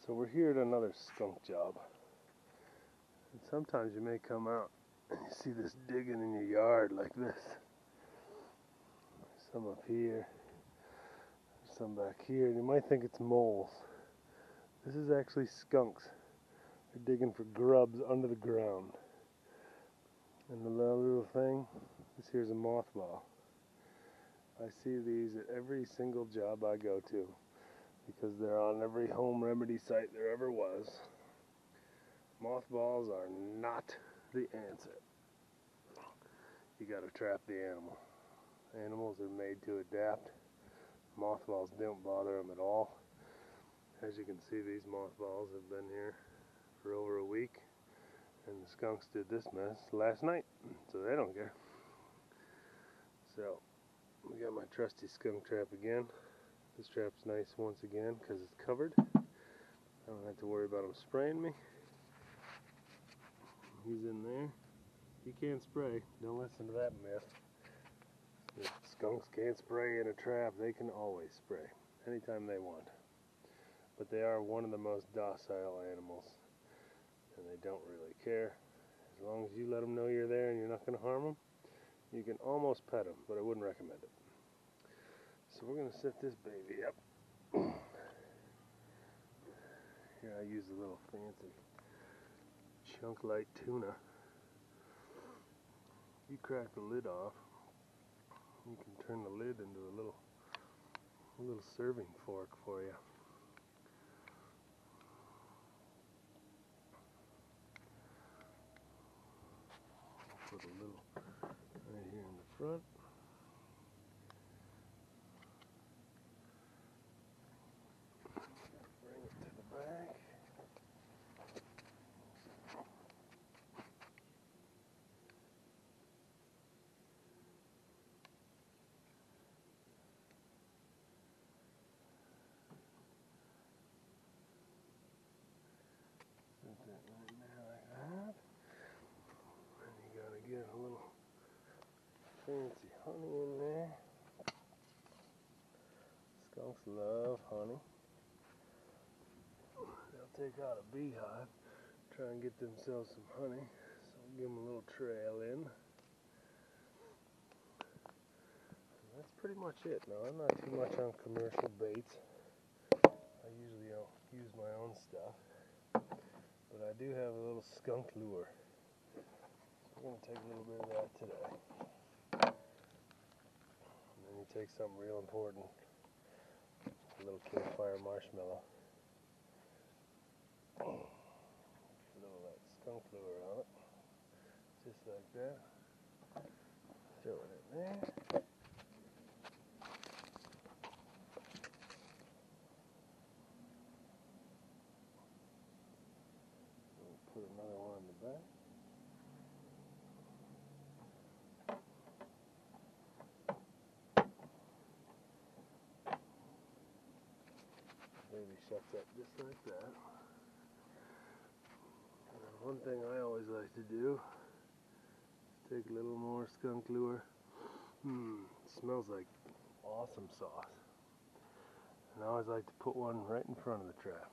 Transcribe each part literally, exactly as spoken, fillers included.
So we're here at another skunk job. And sometimes you may come out and you see this digging in your yard like this. Some up here, some back here, and you might think it's moles. This is actually skunks. They're digging for grubs under the ground. And the little, little thing, this here's a mothball. I see these at every single job I go to because they're on every home remedy site there ever was. Mothballs are not the answer. You gotta trap the animal. Animals are made to adapt. Mothballs don't bother them at all. As you can see, these mothballs have been here for over a week, and the skunks did this mess last night, so they don't care. So we got my trusty skunk trap again. This trap's nice once again because it's covered. I don't have to worry about him spraying me. He's in there. He can't spray. Don't listen to that myth. If skunks can't spray in a trap, they can always spray anytime they want. But they are one of the most docile animals, and they don't really care. As long as you let them know you're there and you're not going to harm them, you can almost pet them, but I wouldn't recommend it. So we're going to set this baby up. Here I use a little fancy chunk light tuna. You crack the lid off, you can turn the lid into a little a little serving fork for you. I'll put a little right here in the front. Bring it to the back. Set that right there like that. And you gotta get a little fancy honey in there. Skunks love honey. They'll take out a beehive, try and get themselves some honey. So we'll give them a little trail in. And that's pretty much it. Now I'm not too much on commercial baits. I usually don't use my own stuff. But I do have a little skunk lure. So we're going to take a little bit of that today. And then you take something real important. A little campfire marshmallow. A little of that skunk lure on it. Just like that. Throw it in there. Put another one in the back. Baby shuts up just like that. And one thing I always like to do is take a little more skunk lure. Mmm, smells like awesome sauce. And I always like to put one right in front of the trap.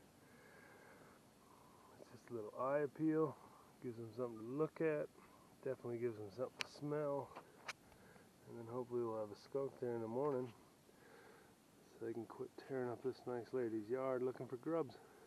Just a little eye appeal, gives them something to look at, definitely gives them something to smell, and then hopefully we'll have a skunk there in the morning so they can quit tearing up this nice lady's yard looking for grubs.